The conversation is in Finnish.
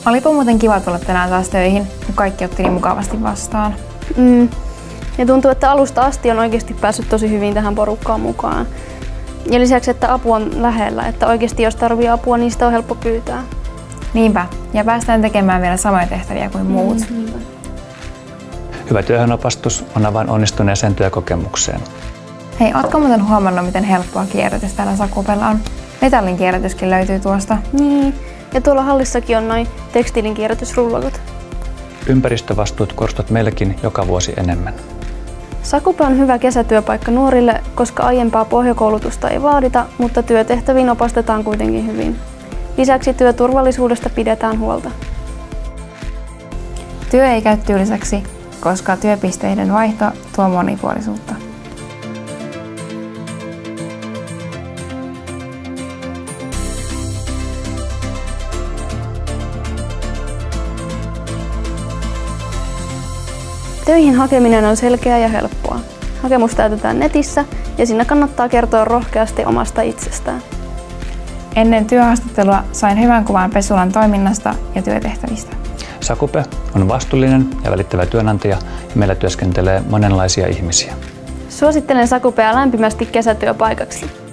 Olipa muuten kiva tulla tänään taas töihin, kun kaikki otti niin mukavasti vastaan. Ja tuntuu, että alusta asti on oikeasti päässyt tosi hyvin tähän porukkaan mukaan. Ja lisäksi, että apu on lähellä, että oikeasti jos tarvii apua, niin sitä on helppo pyytää. Niinpä, ja päästään tekemään vielä samoja tehtäviä kuin muut. Hyvä työhönopastus on avain onnistuneeseen työkokemukseen. Hei, ootko muuten huomannut, miten helppoa kierrätys täällä Sakupella on? Metallin kierrätyskin löytyy tuosta. Niin, ja tuolla hallissakin on noin tekstiilin kierrätysrullakot. Ympäristövastuut korostuvat meillekin joka vuosi enemmän. Sakupe on hyvä kesätyöpaikka nuorille, koska aiempaa pohjakoulutusta ei vaadita, mutta työtehtäviin opastetaan kuitenkin hyvin. Lisäksi työturvallisuudesta pidetään huolta. Työ ei käy tyyliseksi, koska työpisteiden vaihto tuo monipuolisuutta. Töihin hakeminen on selkeää ja helppoa. Hakemus täytetään netissä ja siinä kannattaa kertoa rohkeasti omasta itsestään. Ennen työhaastattelua sain hyvän kuvan Pesulan toiminnasta ja työtehtävistä. Sakupe on vastuullinen ja välittävä työnantaja ja meillä työskentelee monenlaisia ihmisiä. Suosittelen Sakupea lämpimästi kesätyöpaikaksi.